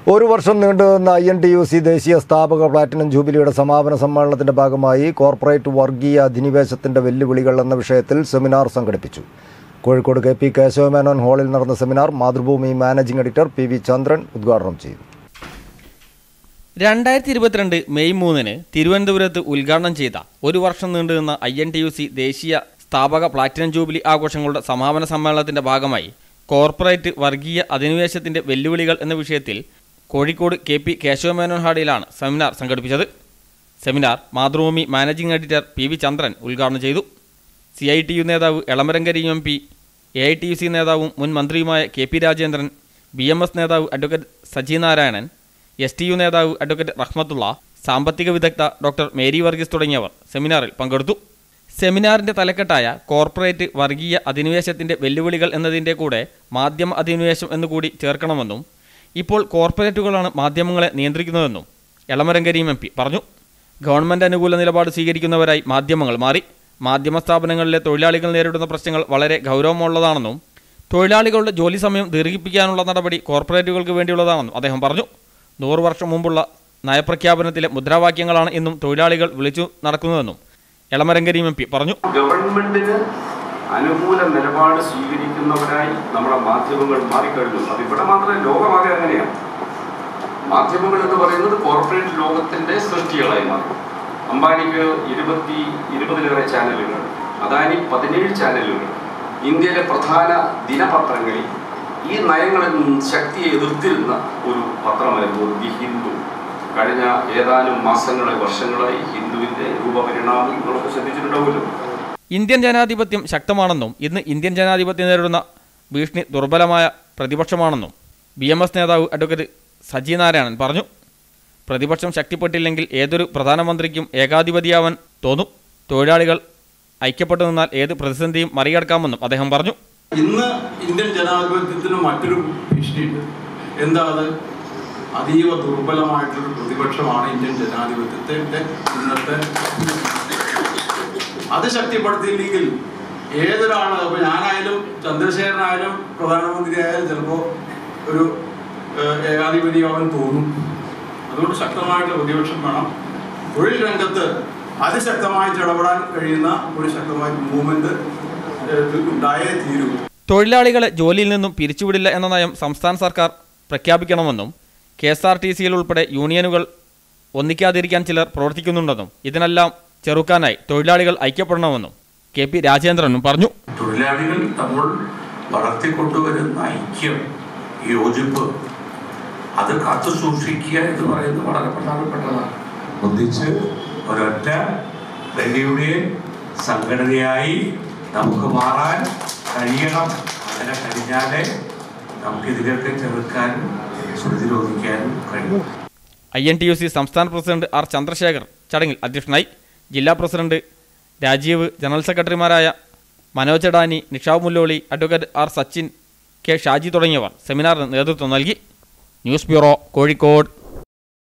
ഒരു വർഷം നീണ്ടുനിന്ന INTUC ദേശീയ സ്ഥാപക പ്ലാറ്റിനം ജൂബിലിയുടെ സമാപന സമ്മേളനത്തിന്റെ ഭാഗമായി കോർപ്പറേറ്റ് വർഗീയ അധിനിവേശത്തിന്റെ വെല്ലുവിളികൾ എന്ന വിഷയത്തിൽ സെമിനാർ സംഘടിപ്പിച്ചു. കോഴിക്കോട് KP കേശവമേനോൻ ഹാളിൽ നടന്ന seminar Mathrubhumi managing editor PV Chandran ഉദ്ഘാടനം ചെയ്തു. 2022 മെയ് 3 തിരുവനന്തപുരത്ത് ഉദ്ഘാടനം ചെയ്ത ഒരു വർഷം നീണ്ടുനിന്ന INTUC ദേശീയ സ്ഥാപക പ്ലാറ്റിനം ജൂബിലി ആഘോഷങ്ങളുടെ സമാപന സമ്മേളനത്തിന്റെ ഭാഗമായി കോർപ്പറേറ്റ് വർഗീയ അധിനിവേശത്തിന്റെ വെല്ലുവിളികൾ എന്ന വിഷയത്തിൽ കോഴിക്കോട് KP കേശവമേനോൻ ഹാളിലാണ് സെമിനാർ സംഘടിപ്പിച്ചത്. Seminar Mathrubhumi managing editor PV Chandran ഉദ്ഘാടനം ചെയ്തു. CITU നേതാവ് എളമരങ്കരി MP, AITUC നേതാവും മുൻ മന്ത്രിയുമായ KP രാജേന്ദ്രൻ, BMS നേതാവ് അഡ്വക്കേറ്റ് സജി നാരായണൻ, STU നേതാവ് അഡ്വക്കേറ്റ് റഹ്മത്തുള്ള, സാമ്പത്തിക വിദഗ്ധ ഡോക്ടർ മേരി വർഗീസ് തുടങ്ങിയവർ സെമിനാറിൽ പങ്കെടുത്തു. സെമിനാറിൻ്റെ തലക്കെട്ടായ കോർപ്പറേറ്റ് വർഗീയ അധിനിവേശത്തിൻ്റെ വെല്ലുവിളികൾ എന്നതിൻ്റെ കൂടെ മാധ്യമ അധിനിവേശം എന്നുകൂടി ചേർക്കണമെന്നും ഇപ്പോൾ കോർപ്പറേറ്റുകളാണ് മാധ്യമങ്ങളെ നിയന്ത്രിക്കുന്നതെന്നും എളമരങ്കരി MP പറഞ്ഞു. ഗവൺമെൻറ് അനുകൂല നിലപാട് സ്വീകരിക്കുന്നവരായി മാധ്യമങ്ങൾ മാറി. മാധ്യമ സ്ഥാപനങ്ങളിലെ തൊഴിലാളികൾ നേരിടുന്ന പ്രശ്നങ്ങൾ വളരെ ഗൗരവമുള്ളതാണെന്നും തൊഴിലാളികളുടെ ജോലി സമയം ദീർഘിപ്പിക്കാനുള്ള നടപടി കോർപ്പറേറ്റുകൾക്ക് വേണ്ടിയുള്ളതാണെന്നും അദ്ദേഹം പറഞ്ഞു. 100 വർഷം മുമ്പുള്ള നയപ്രഖ്യാപനത്തിലെ മുദ്രാവാക്യങ്ങളാണ് ഇന്നും തൊഴിലാളികൾ വിളിച്ചു നടക്കുന്നതെന്നും എളമരങ്കരി MP പറഞ്ഞു. ഗവൺമെന്റിന് അനുകൂല നിലപാട് സ്വീകരിക്കുന്നവരായി നമ്മുടെ മാധ്യമങ്ങൾ മാറിക്കഴിഞ്ഞു. അതിവിടെ മാത്രമേ ലോകമാകെ അങ്ങനെയാണ്. മാധ്യമങ്ങൾ എന്ന് പറയുന്നത് കോർപ്പറേറ്റ് ലോകത്തിന്റെ സൃഷ്ടികളായി മാറി. അംബാനിക്ക് 20-ലേറെ ചാനലുകൾ, അദാനി 17 ചാനലുകൾ. ഇന്ത്യയിലെ പ്രധാന ദിനപത്രങ്ങളിൽ ഈ നയങ്ങളിൽ ശക്തിയെ എതിർത്തിരുന്ന ഒരു പത്രമായിരുന്നു ദി ഹിന്ദു. കഴിഞ്ഞ ഏതാനും മാസങ്ങളായി വർഷങ്ങളായി ഹിന്ദുവിൻ്റെ രൂപപരിണാമം നിങ്ങളൊക്കെ ശ്രദ്ധിച്ചിട്ടുണ്ടാവുമല്ലോ. ഇന്ത്യൻ ജനാധിപത്യം ശക്തമാണെന്നും ഇന്ന് ഇന്ത്യൻ ജനാധിപത്യം നേരിടുന്ന ഭീഷണി ദുർബലമായ പ്രതിപക്ഷമാണെന്നും BMS നേതാവ് അഡ്വക്കേറ്റ് സജി നാരായണൻ പറഞ്ഞു. പ്രതിപക്ഷം ശക്തിപ്പെട്ടില്ലെങ്കിൽ ഏതൊരു പ്രധാനമന്ത്രിക്കും ഏകാധിപതിയാവാൻ തോന്നും. തൊഴിലാളികൾ ഐക്യപ്പെട്ടു നിന്നാൽ ഏത് പ്രതിസന്ധിയും മറികടക്കാമെന്നും അദ്ദേഹം പറഞ്ഞു. ഇന്ന് ഇന്ത്യൻ ജനാധിപത്യത്തിന് മറ്റൊരു ഭീഷണിയുണ്ട്. എന്താ അത്? അതീവ ദുർബലമായിട്ടൊരു പ്രതിപക്ഷമാണ് ഇന്ത്യൻ ജനാധിപത്യത്തിൻ്റെ ഇന്നത്തെ. അത് ശക്തിപ്പെടുത്തിയില്ലെങ്കിൽ ഏതൊരാള്, അപ്പോൾ ഞാനായാലും ചന്ദ്രശേഖരനായാലും പ്രധാനമന്ത്രിയായാലും ചിലപ്പോൾ ഒരു ഏകാധിപതിയാവാൻ തോന്നും. അതുകൊണ്ട് ശക്തമായിട്ടുള്ള പ്രതിപക്ഷം വേണം. തൊഴിൽ രംഗത്ത് അതിശക്തമായിട്ട് ഇടപെടാൻ കഴിയുന്ന ഒരു ശക്തമായ മൂവ്മെന്റ് ഉണ്ടായേ തീരൂ. തൊഴിലാളികളെ ജോലിയിൽ നിന്നും പിരിച്ചുവിടില്ല എന്ന നയം സംസ്ഥാന സർക്കാർ പ്രഖ്യാപിക്കണമെന്നും KSRTCയിൽ ഉൾപ്പെടെ യൂണിയനുകൾ ഒന്നിക്കാതിരിക്കാൻ ചിലർ പ്രവർത്തിക്കുന്നുണ്ടെന്നും ഇതിനെല്ലാം ചെറുക്കാനായി തൊഴിലാളികൾ ഐക്യപ്പെടണമെന്നും KP രാജേന്ദ്രനും പറഞ്ഞു. തൊഴിലാളികൾ നമ്മൾ വളർത്തിക്കൊണ്ടുവരുന്ന ഐക്യം, യോജിപ്പ്, അത് കാത്തു സൂക്ഷിക്കുക എന്ന് പറയുന്നത് വളരെ പ്രധാനപ്പെട്ടതാണ്. ഒന്നിച്ച് ഒരൊറ്റ വലിയ സംഘടനയായി നമുക്ക് മാറാൻ കഴിയണം. അങ്ങനെ കഴിഞ്ഞാലേ നമുക്ക് ഇതിനൊക്കെ ചെറുക്കാനും പ്രതിരോധിക്കാനും കഴിയും. INTUC സംസ്ഥാന പ്രസിഡന്റ് R ചന്ദ്രശേഖർ ചടങ്ങിൽ അധ്യക്ഷനായി. ജില്ലാ പ്രസിഡന്റ് രാജീവ്, ജനറൽ സെക്രട്ടറിമാരായ Manoj Adani, Nishav Mullolly, advocate R Sachin, K Shaji തുടങ്ങിയവർ സെമിനാറിന് നേതൃത്വം നൽകി. News bureau, Kozhikode.